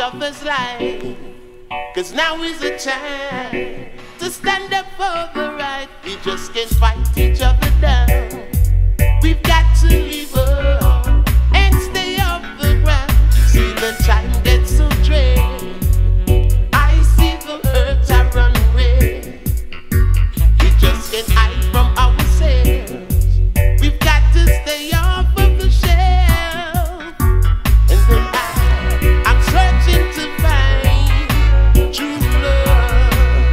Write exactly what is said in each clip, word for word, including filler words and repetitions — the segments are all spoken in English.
other's life. Cause now is the time to stand up for the right. We just can't fight each other down. We've got to leave up and stay off the ground. See the time gets so drained. I see the hurt I run away. We just can't hide from ourselves. We've got to stay off of the shelf. And then I, I'm searching to find true love,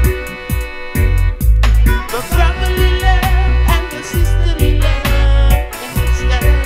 the brotherly love and the sisterly love in this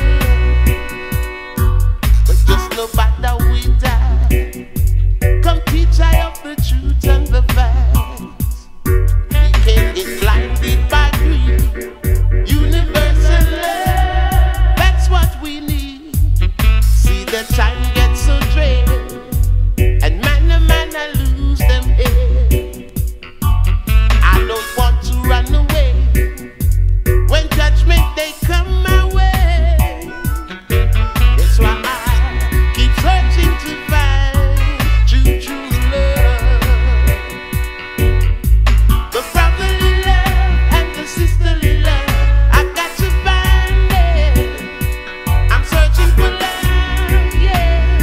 life. But just no matter we die, come teach I of the truth and the facts. We can't get blinded by greed. Universal love, that's what we need. See the time gets so drained, and man to man I lose them head. I don't want to run away when judgment they come my way. That's why I keep searching to find true, true love, the brotherly love and the sisterly love. I got to find it. I'm searching for love, yeah.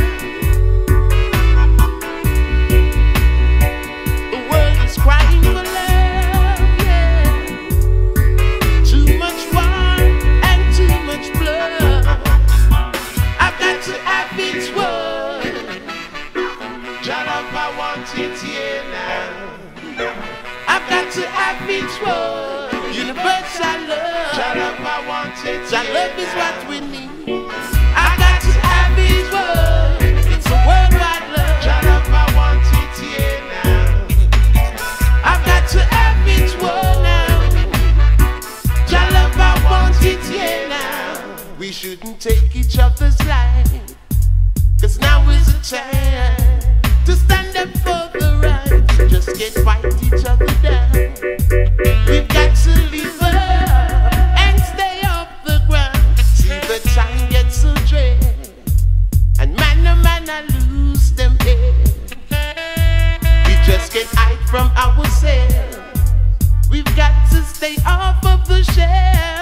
The world is crying for love, yeah. Too much war and too much blood. I've got to have its word. Jah love, I want it here now. I've got to have its word. Universal love. Jah love, I want it. Jah love is what we need. I got to have his word. It's a worldwide love. Jah love, I want it here now. I've got to have its word now. Jah love, I want it here now. We shouldn't take each other's life, cause now is the time to stand up for the right. Just can't fight each other down. We've got to leave up and stay off the ground. See the time gets so drained, and man to man I lose them head. We just can't hide from ourselves. We've got to stay off of the shelf.